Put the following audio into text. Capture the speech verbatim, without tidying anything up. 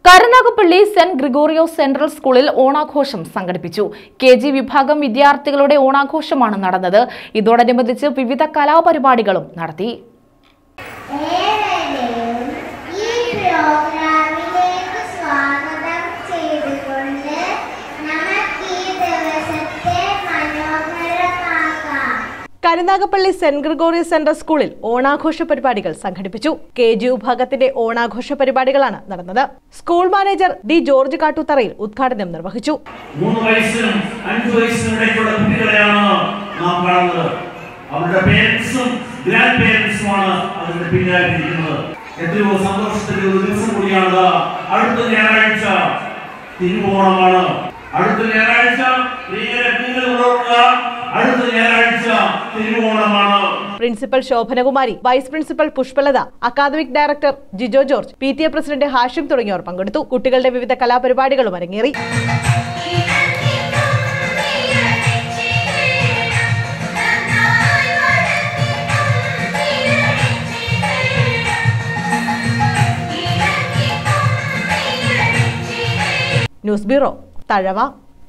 Karunagappally saint Gregorios central സ്കൂളിൽ ഓണാഘോഷം സംഘടിപ്പിച്ചു. കെ ജി വിഭാഗം വിദ്യാർത്ഥികളുടെ ഓണാഘോഷമാണ് നടന്നത്. ഇതോടനുബന്ധിച്ച് വിവിധ കലാപരിപാടികളും നടത്തി. കരുനാഗപ്പള്ളി സെന്റ് ഗ്രിഗോറിയസ് സെൻട്രൽ സ്കൂളിൽ ഓണാഘോഷ പരിപാടികൾ സംഘടിപ്പിച്ചു. കെ ജി വിഭാഗത്തിന്റെ ഓണാഘോഷ പരിപാടികളാണ് നടന്നത്. സ്കൂൾ മാനേജർ ഡി ജോർജ് കാട്ടുത്തറയിൽ ഉദ്ഘാടനം നിർവഹിച്ചു. മൂന്ന് വയസ്സിനും അഞ്ചു വയസ്സിനും ഇടയ്ക്കുള്ള കുട്ടികളെയാണ് നാം കാണുന്നത്. അവരുടെ പേരൻസും ഗ്രാൻഡ് പേരൻസുമാണ് അതിന്റെ പിന്നാലിരിക്കുന്നത്. എത്രയോ സന്തോഷത്തിന്റെ ഒരു ദിവസം കൂടിയാണ്. അടുത്ത ഞായറാഴ്ച തിരുവോണമാണ്. അടുത്ത ഞായറാഴ്ച അടുത്ത ഞായറാഴ്ച തിരുവോണമാണ്. Principal Shobhanakumari, vice principal Pushpalatha, academic director Jijo George, P T A president Hashim തുടങ്ങിയവർ പങ്കെടുത്തു. കുട്ടികളുടെ വിവിധ കലാപരിപാടികളും അരങ്ങേറി. News bureau, Thazhava.